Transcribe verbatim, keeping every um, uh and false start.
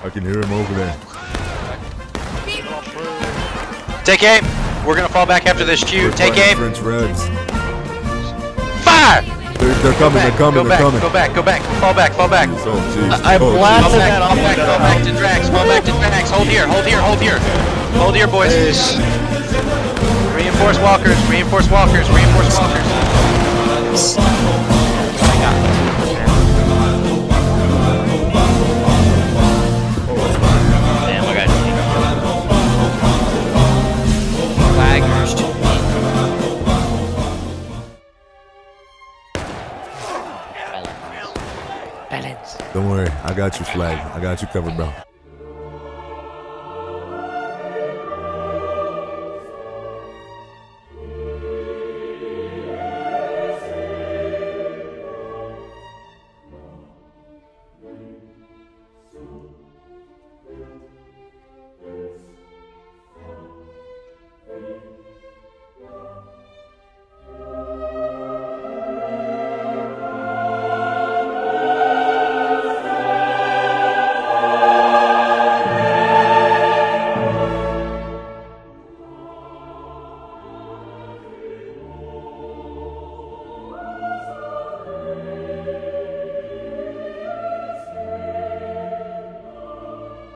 I can hear him over there. Take aim. We're gonna fall back after this Q. We're Take aim. French Rebs. Fire! They're, they're coming. They're coming. Go they're back. coming. Go back. Go back. Fall back. Fall back. Jeez, oh, jeez. I oh, blasted Fall back. that Fall off. back. Fall back to Drax. Fall back to Drax. Hold here. Hold here. Hold here. Hold here, boys. Reinforce walkers. Reinforce walkers. Reinforce walkers. I got it. Damn, I got flaggers. Balance. Don't worry. I got you, Flag. I got you covered, bro.